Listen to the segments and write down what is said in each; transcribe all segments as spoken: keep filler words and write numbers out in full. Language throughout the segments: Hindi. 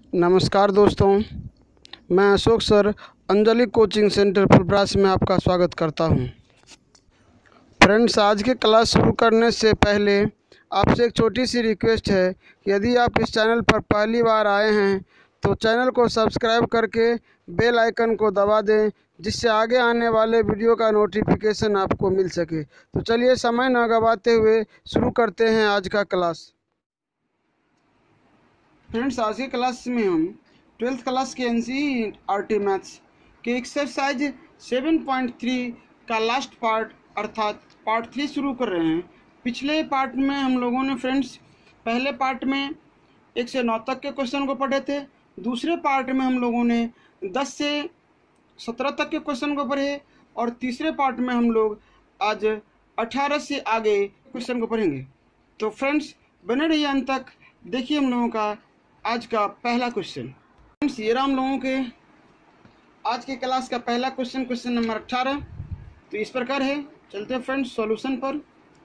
नमस्कार दोस्तों, मैं Ashok sir Anjali coaching centre Phulparas में आपका स्वागत करता हूं। फ्रेंड्स, आज के क्लास शुरू करने से पहले आपसे एक छोटी सी रिक्वेस्ट है कि यदि आप इस चैनल पर पहली बार आए हैं तो चैनल को सब्सक्राइब करके बेल आइकन को दबा दें, जिससे आगे आने वाले वीडियो का नोटिफिकेशन आपको मिल सके। तो चलिए समय न गंवाते हुए शुरू करते हैं आज का क्लास। फ्रेंड्स, आज के क्लास में हम ट्वेल्थ क्लास के N C R T maths के एक्सरसाइज सेवन पॉइंट थ्री का लास्ट पार्ट अर्थात पार्ट थ्री शुरू कर रहे हैं। पिछले पार्ट में हम लोगों ने फ्रेंड्स पहले पार्ट में एक से नौ तक के क्वेश्चन को पढ़े थे। दूसरे पार्ट में हम लोगों ने दस से सत्रह तक के क्वेश्चन को पढ़े और तीसरे पार्ट में हम लोग आज अठारह से आगे क्वेश्चन को पढ़ेंगे। तो फ्रेंड्स बने रहिए अंत तक। देखिए हम लोगों का आज का पहला क्वेश्चन। फ्रेंड्स, ये रहा हम लोगों के आज के क्लास का पहला क्वेश्चन, क्वेश्चन नंबर अठारह। तो इस प्रकार है, चलते हैं फ्रेंड्स सॉल्यूशन पर।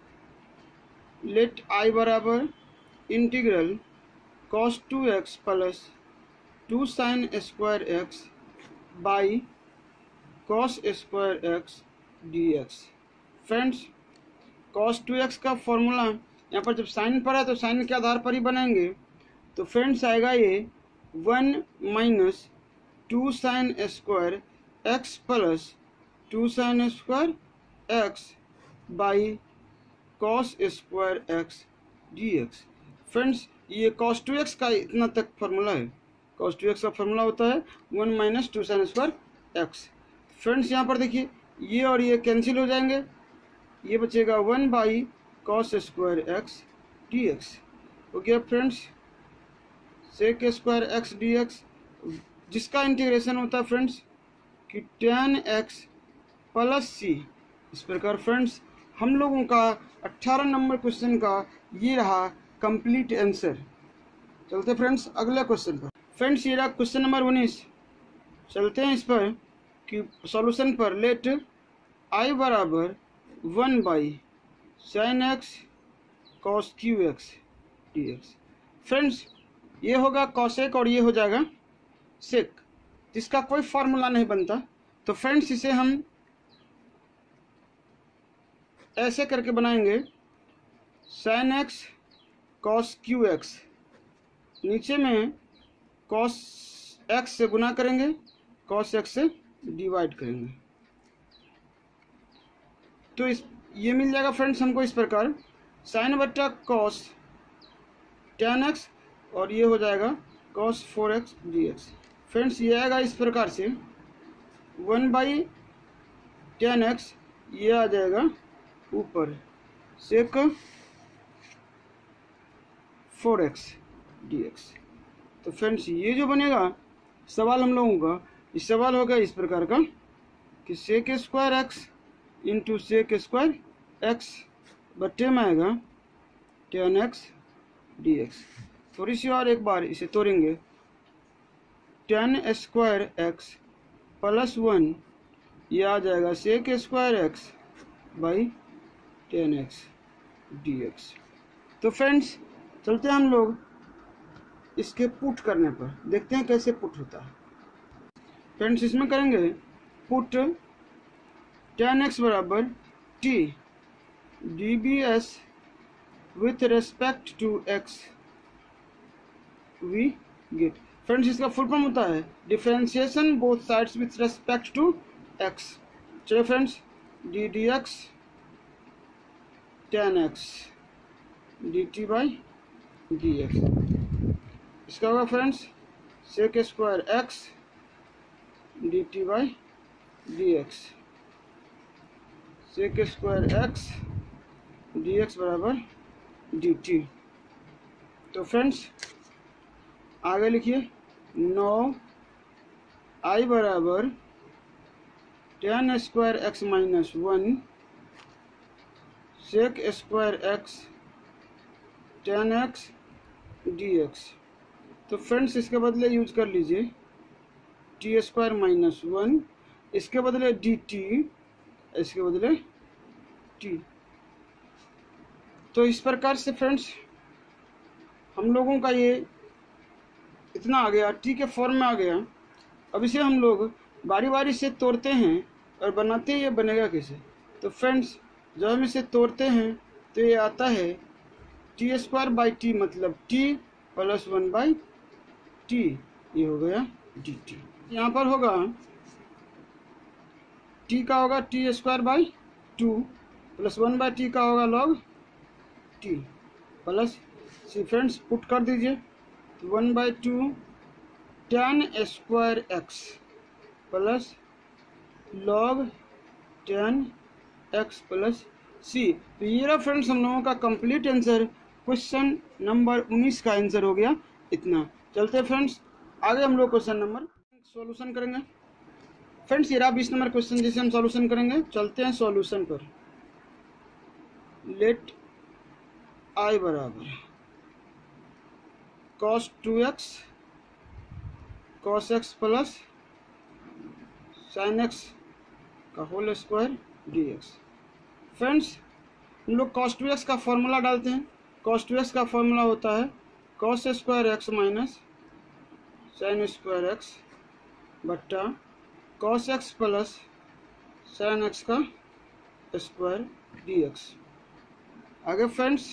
लेट आई बराबर integral cos two x plus two sine square x by cos square x d x. Friends, cos two x का फॉर्मूला यहाँ पर जब साइन पर है तो साइन के आधार पर ही बनाएंगे। तो फ्रेंड्स आएगा ये one minus two sine square x plus two sine square x by cos square x d x. Friends, ये कॉस टू एक्स का इतना तक फार्मूला है। कॉस टू एक्स का फार्मूला होता है one minus two sine square x. Friends, यहाँ पर देखिए ये और ये कैंसिल हो जाएंगे, ये बचेगा one by cos square x d x हो गया। Friends, sec square x d x जिसका इंटीग्रेशन होता है फ्रेंड्स कि टेन एक्स प्लस सी। इस प्रकार फ्रेंड्स हम लोगों का अट्ठारह नंबर क्वेश्चन का ये रहा कंप्लीट आंसर। चलते फ्रेंड्स अगले क्वेश्चन पर। फ्रेंड्स, ये रहा क्वेश्चन नंबर उन्नीस। चलते हैं इस पर कि सॉल्यूशन पर। लेट आई बराबर one by sine x cos cube x d x. Friends, ये होगा कॉसेक और ये हो जाएगा सेक, जिसका कोई फार्मूला नहीं बनता। तो फ्रेंड्स इसे हम ऐसे करके बनाएंगे, sine x cos cube x, नीचे में कॉस एक्स से गुना करेंगे, कॉस एक्स से डिवाइड करेंगे। तो इस ये मिल जाएगा फ्रेंड्स हमको इस प्रकार, साइन बट्टा कॉस टेन एक्स और ये हो जाएगा cos four x d x. Friends, ये आएगा इस प्रकार से वन बाई टेन एक्स, ये आ जाएगा ऊपर sec four x d x. तो फ्रेंड्स ये जो बनेगा सवाल हम लोगों का, इस सवाल होगा इस प्रकार का कि sec square x into sec square x बट्टे में आएगा टेन एक्स डी एक्स। थोड़ी सी और एक बार इसे तोड़ेंगे, tan square x plus one, ये आ जाएगा sec square x by tan x d x. तो फ्रेंड्स चलते हैं हम लोग इसके पुट करने पर, देखते हैं कैसे पुट होता है। फ्रेंड्स, इसमें करेंगे पुट टेन एक्स बराबर t d b s with respect to x we get. Friends, इसका फुल फॉर्म होता है differentiation both sides with respect to x. चलिए friends, d d x tan x d t by d x. इसका होगा friends sec square x d t by d x, sec square x d x बराबर डी टी। तो फ्रेंड्स आगे लिखिए, नौ आई बराबर ten square x minus one sec square x tan x d x. तो फ्रेंड्स इसके बदले यूज कर लीजिए टी स्क्वायर माइनस वन, इसके बदले डी टी, इसके बदले टी। तो इस प्रकार से फ्रेंड्स हम लोगों का ये इतना आ गया, टी के फॉर्म में आ गया। अब इसे हम लोग बारी बारी से तोड़ते हैं और बनाते हैं, ये बनेगा कैसे। तो फ्रेंड्स जब हम इसे तोड़ते हैं तो ये आता है टी स्क्वायर बाई टी, मतलब t plus one by t, ये हो गया डी टी। यहाँ पर होगा टी का होगा t square by two plus one by t का होगा log t plus c. Friends put कर दीजिए, तो one by two tan square x plus log tan x plus c. तो ये रहा फ्रेंड्स हम लोगों का कंप्लीट आंसर, क्वेश्चन नंबर उन्नीस का आंसर हो गया इतना। चलते हैं फ्रेंड्स आगे हम लोग क्वेश्चन नंबर सॉल्यूशन करेंगे। फ्रेंड्स ये रहा बीस नंबर क्वेश्चन जिसे हम सॉल्यूशन करेंगे। चलते हैं सॉल्यूशन पर। लेट आई बराबर cos two x cos x plus sine x का whole square d x. Friends हम लोग कॉस टू एक्स का फॉर्मूला डालते हैं। कॉस टू एक्स का फॉर्मूला होता है cos square x minus sine square x बट्टा cos x plus sine x का स्क्वायर डी एक्स। आगे फ्रेंड्स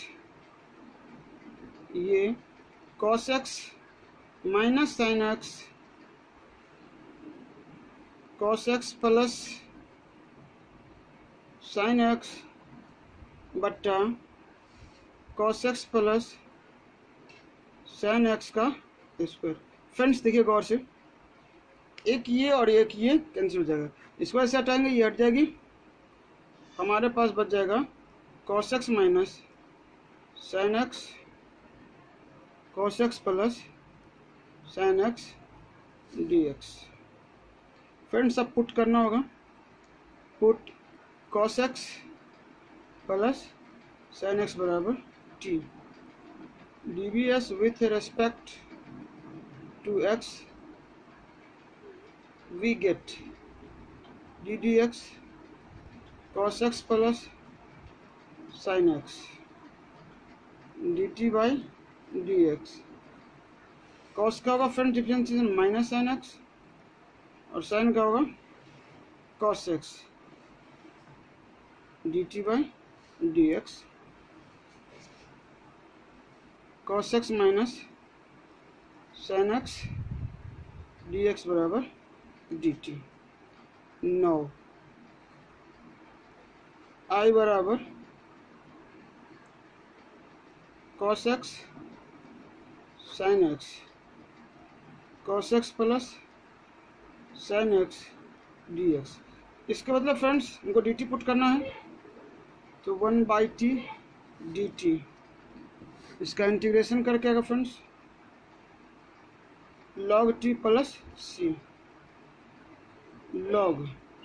ये cos x minus sine x cos x plus sine x बट्टा cos x plus sine x का स्क्वायर। फ्रेंड्स देखिए गौर से, एक ये और एक ये कैंसिल हो जाएगा, इसको ऐसे हटाएंगे, ये हट जाएगी, हमारे पास बच जाएगा cos x minus sine x cos x plus sine x d x. Friends अब पुट करना होगा, put cos x plus sine x बराबर t d b s with respect to x we get d d x cos x plus sine x d t by d x. Cos का होगा friend differentiation minus sine x और साइन का होगा cos x d t by d x. Cos x minus sine x d x बराबर डी टी। नौ आई बराबर cos x sine x cos x plus sine x d x. इसके मतलब फ्रेंड्स इनको डी टी पुट करना है, तो one by t d t, इसका इंटीग्रेशन करके आएगा friends log t plus c log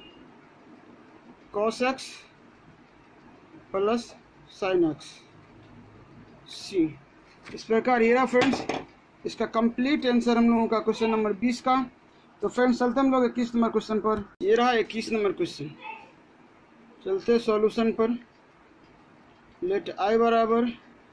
cos x plus sine x c. इस प्रकार ये रहा फ्रेंड्स इसका कंप्लीट आंसर हम लोगों का क्वेश्चन नंबर बीस का। तो फ्रेंड्स चलते हम लोग इक्कीस नंबर क्वेश्चन पर। ये रहा इक्कीस नंबर क्वेश्चन। चलते सॉल्यूशन पर। लेट आई बराबर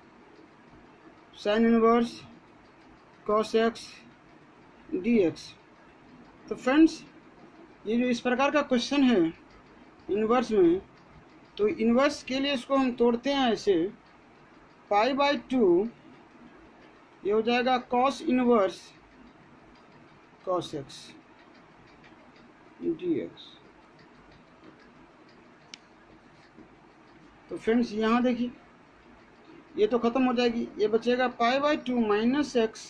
sine inverse cos x d x. तो फ्रेंड्स ये जो इस प्रकार का क्वेश्चन है इनवर्स में, तो इनवर्स के लिए इसको हम तोड़ते हैं ऐसे, पाई बाई टू ये हो जाएगा cos inverse cos x d x. तो फ्रेंड्स यहाँ देखिए ये तो खत्म हो जाएगी, ये बचेगा pi by two minus x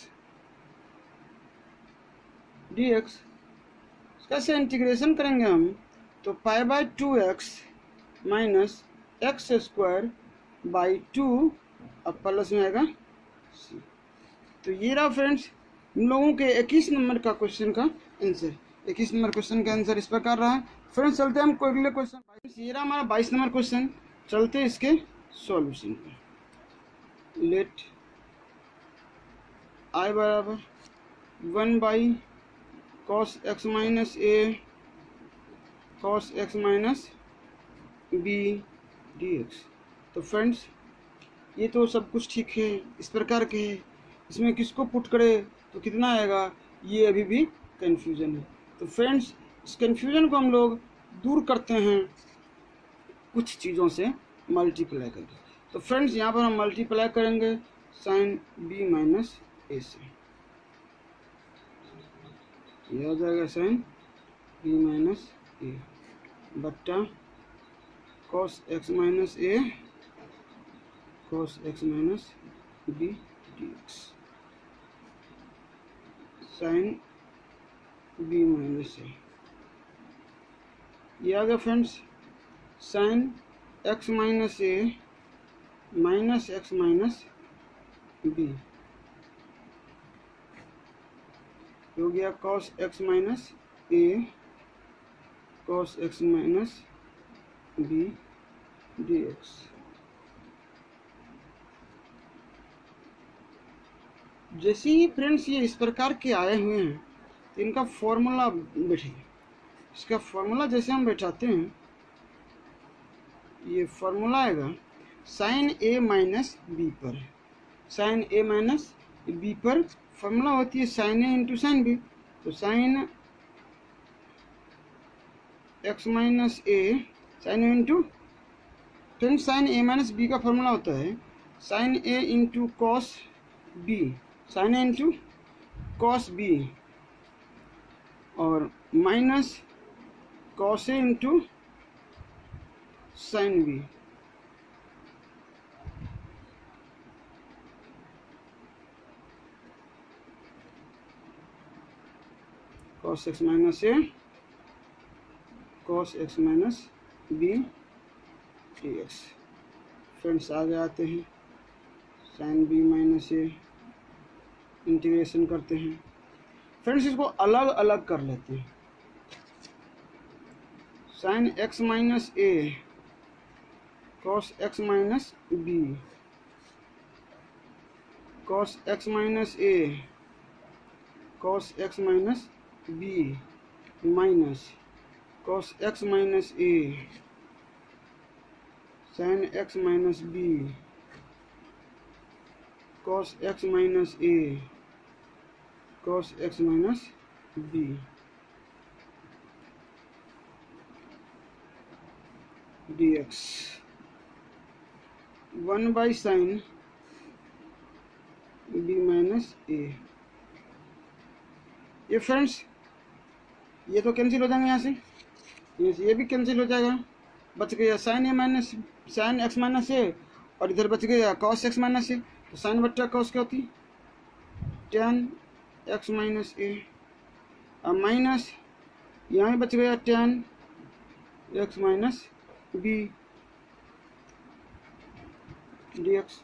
d x. कैसे इंटीग्रेशन करेंगे हम, तो pi by two x minus x square by two अब प्लस में आएगा सी। तो ये रहा फ्रेंड्स इन लोगों के इक्कीस नंबर का क्वेश्चन का आंसर। इक्कीस नंबर क्वेश्चन का आंसर इस प्रकार रहा है। फ्रेंड्स चलते हैं हम कोई अगले क्वेश्चन। ये रहा हमारा बाईस नंबर क्वेश्चन। चलते हैं इसके सॉल्यूशन पर। लेट आई बराबर one by cos x minus a cos x minus b d x. तो फ्रेंड्स ये तो सब कुछ ठीक है, इस प्रकार के है। इसमें किसको पुट करे तो कितना आएगा, ये अभी भी कन्फ्यूजन है। तो फ्रेंड्स इस कन्फ्यूजन को हम लोग दूर करते हैं कुछ चीज़ों से मल्टीप्लाई करके। तो फ्रेंड्स यहाँ पर हम मल्टीप्लाई करेंगे साइन बी माइनस ए से, ये हो जाएगा साइन बी माइनस ए बट्टा cos x minus a cos x minus b d x sine b minus a. ये आ गया friends sine x minus a minus x minus b, हो गया cos x minus a cos x minus b d x. जैसे ही फ्रेंड्स ये इस प्रकार के आए हुए हैं तो इनका फॉर्मूला बैठेगा। इसका फॉर्मूला जैसे हम बैठाते हैं, ये फॉर्मूला आएगा साइन ए माइनस बी पर, साइन ए माइनस बी पर फॉर्मूला होती है sine a into sine b. तो sine x minus a sine a into, friends sine a minus b का फॉर्मूला होता है sine a into cos b, sine a into cos b, और minus cos a into sine b. Cos x minus a cos x minus b d x. Friends आगे आते हैं sign b minus a, integration करते हैं। फ्रेंड्स इसको अलग अलग कर लेते हैं। Sine x minus a cos x minus b cos x minus a cos x minus b minus cos x minus a sine x minus b cos x minus a cos x minus b. D x one by sine b minus a. ये फ्रेंड्स ये तो कैंसिल हो जाएंगे यहाँ से, यहाँ से ये भी कैंसिल हो जाएगा, बच गया sine a minus sine x minus a, और इधर बच गया कॉस एक्स माइनस ए। तो साइन बट्टा कॉस क्या होती, टेन एक्स माइनस ए, अब माइनस यहाँ बच गया tan x minus b d x.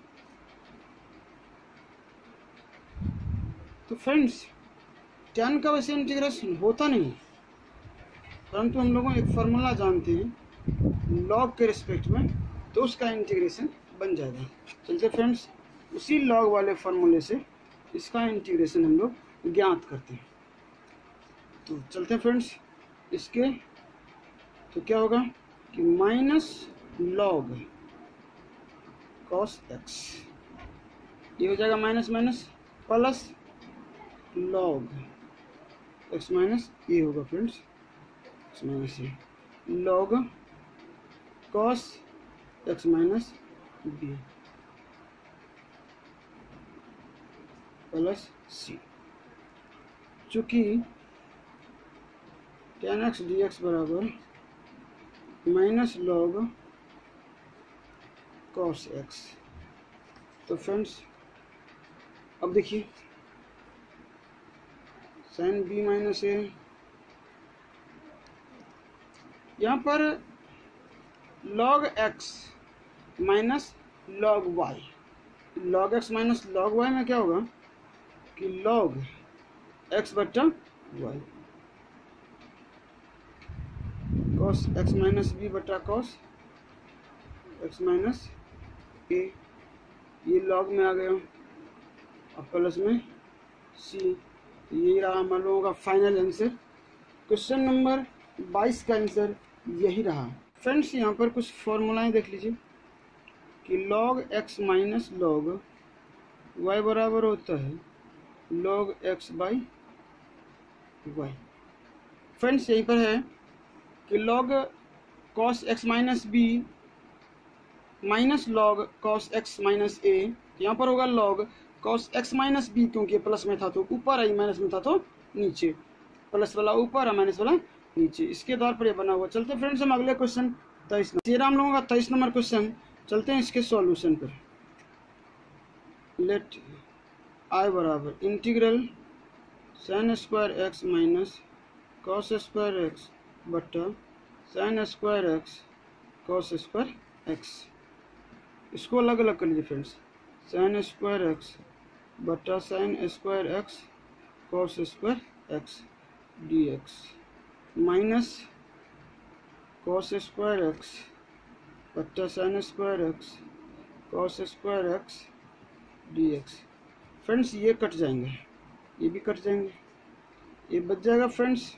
तो फ्रेंड्स टेन का वैसे इंटीग्रेशन होता नहीं, परंतु हम लोगों एक फार्मूला जानते हैं लॉग के रिस्पेक्ट में, तो उसका इंटीग्रेशन बन जाएगा। चलते फ्रेंड्स उसी लॉग वाले फार्मूले से इसका इंटीग्रेशन हम लोग ज्ञात करते हैं। तो चलते फ्रेंड्स इसके, तो क्या होगा कि माइनस लॉग कॉस एक्स, ये हो जाएगा minus minus plus log x minus ये होगा फ्रेंड्स एक्स माइनस ये log cos x minus b plus c. चूँकि टेन एक्स डी एक्स बराबर माइनस लॉग कॉस एक्स। तो फ्रेंड्स अब देखिए साइन बी माइनस ए, यहाँ पर log x minus log y, log x minus log y में क्या होगा कि लॉग एक्स बट्टा y, cos x minus b बट्टा कॉस एक्स माइनस ए, ये लॉग में आ गया और प्लस में सी। यही रहा हम लोगों का फाइनल आंसर। क्वेश्चन नंबर बाईस का आंसर यही रहा। फ्रेंड्स यहाँ पर कुछ फॉर्मूलाएं देख लीजिए कि log x minus log y बराबर होता है log x by y. Friends यहीं पर है कि log cos x minus b minus log cos x minus a, यहाँ पर होगा log cos x minus b, क्योंकि प्लस में था तो ऊपर, आई माइनस में था तो नीचे, प्लस वाला ऊपर और माइनस वाला नीचे, इसके आधार पर ये बना हुआ। चलते हैं फ्रेंड्स हम अगले क्वेश्चन तेईस नंबर, तेरह हम लोगों का तेईस नंबर क्वेश्चन। चलते हैं इसके सॉल्यूशन पर। लेट आई बराबर integral sine square x minus cos square x बट्टा sine square x cos square x, इसको अलग अलग कर लीजिए फ्रेंड्स। साइन स्क्वायर एक्स बट्टा sine square x cos square x d x minus cos square x बट्टा sine square x cos square x d x. Friends ये कट जाएंगे, ये भी कट जाएंगे, ये बच जाएगा friends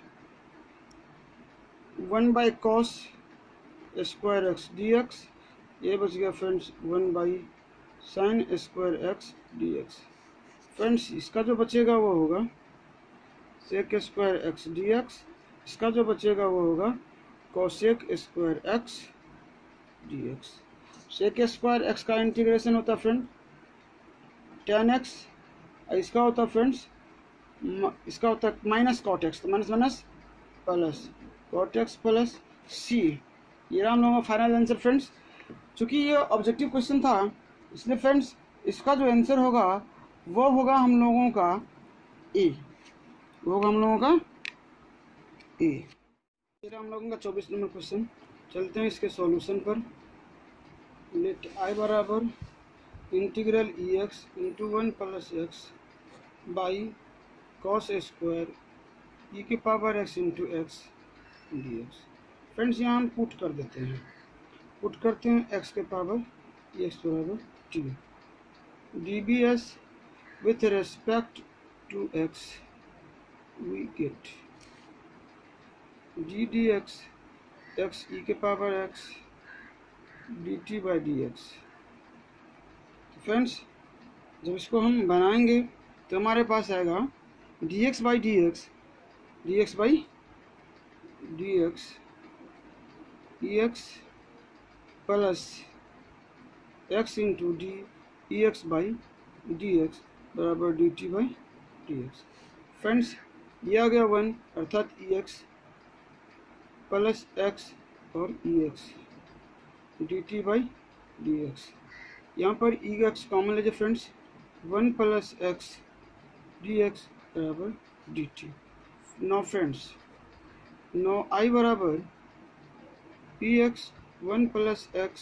one by cos square x d x, ये बच गया friends one by sine square x d x. Friends इसका जो बचेगा वो होगा sec square x d x, इसका जो बचेगा वो होगा cosec square x d x. Sec square x का इंटीग्रेशन होता है फ्रेंड टेन एक्स, इसका होता है फ्रेंड्स इसका होता है माइनस कॉट एक्स, तो minus minus plus cot x plus c. ये रहा हम लोगों का फाइनल आंसर फ्रेंड्स। चूँकि ये ऑब्जेक्टिव क्वेश्चन था इसलिए फ्रेंड्स इसका जो आंसर होगा वो होगा हम लोगों का ए, वो होगा हम लोगों का ए। ये रहा हम लोगों का चौबीस नंबर क्वेश्चन। चलते हैं इसके सॉल्यूशन पर। लेट आई बराबर integral e x into one plus x by cos square e के power x into x d x. Friends यहाँ हम पुट कर देते हैं, पुट करते हैं एक्स के पावर ई एक्स बराबर t d b s with respect to x we get d d x x e के power x d t by d x. Friends जब इसको हम बनाएंगे तो हमारे पास आएगा d x by d x d x by d x e x plus x into d e x by d x बराबर d t by d x. Friends ये आ गया वन, अर्थात ई एक्स प्लस एक्स और e x d t by d x. यहाँ पर ई एक्स कॉमन लीजिए friends, one plus x d x बराबर d t. No friends no I बराबर P x one plus x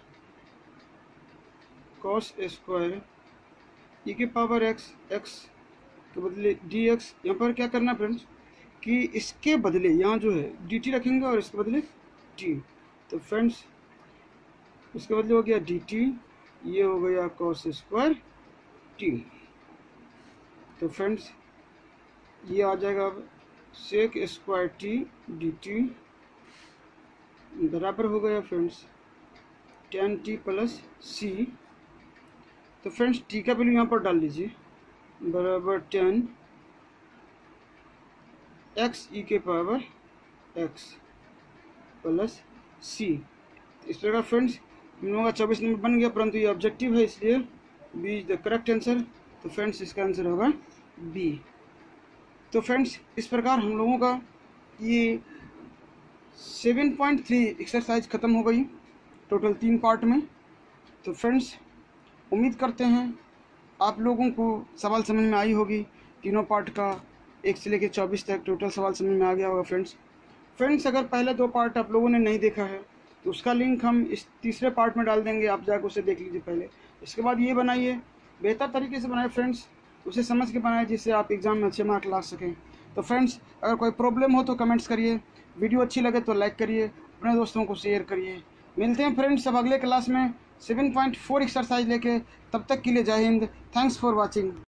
cos square e के पावर एक्स एक्स के बदले डी एक्स। यहाँ पर क्या करना फ्रेंड्स कि इसके बदले यहाँ जो है डी टी रखेंगे और इसके बदले टी, तो फ्रेंड्स इसके बदले हो गया डी टी, ये हो गया कॉस स्क्वायर टी। तो फ्रेंड्स ये आ जाएगा अब sec square t d t बराबर हो गया friends ten t plus c. तो फ्रेंड्स टी का वैल्यू यहाँ पर डाल लीजिए बराबर टेन एक्स ई के पावर एक्स प्लस सी। इस प्रकार फ्रेंड्स हम लोगों का चौबीस नंबर बन गया, परंतु ये ऑब्जेक्टिव है इसलिए B is the correct answer. तो फ्रेंड्स इसका आंसर होगा बी। तो फ्रेंड्स इस प्रकार हम लोगों का ये सेवन पॉइंट थ्री एक्सरसाइज ख़त्म हो गई टोटल तीन पार्ट में। तो फ्रेंड्स उम्मीद करते हैं आप लोगों को सवाल समझ में आई होगी, तीनों पार्ट का एक से लेकर चौबीस तक टोटल सवाल समझ में आ गया होगा फ्रेंड्स। फ्रेंड्स अगर पहले दो पार्ट आप लोगों ने नहीं देखा है तो उसका लिंक हम इस तीसरे पार्ट में डाल देंगे, आप जाकर उसे देख लीजिए पहले। इसके बाद ये बनाइए, बेहतर तरीके से बनाए फ्रेंड्स, उसे समझ के बनाए जिससे आप एग्ज़ाम में अच्छे मार्क ला सकें। तो फ्रेंड्स अगर कोई प्रॉब्लम हो तो कमेंट्स करिए, वीडियो अच्छी लगे तो लाइक करिए, अपने दोस्तों को शेयर करिए। मिलते हैं फ्रेंड्स अब अगले क्लास में सेवन पॉइंट फोर एक्सरसाइज लेके, तब तक के लिए जय हिंद, थैंक्स फॉर वॉचिंग।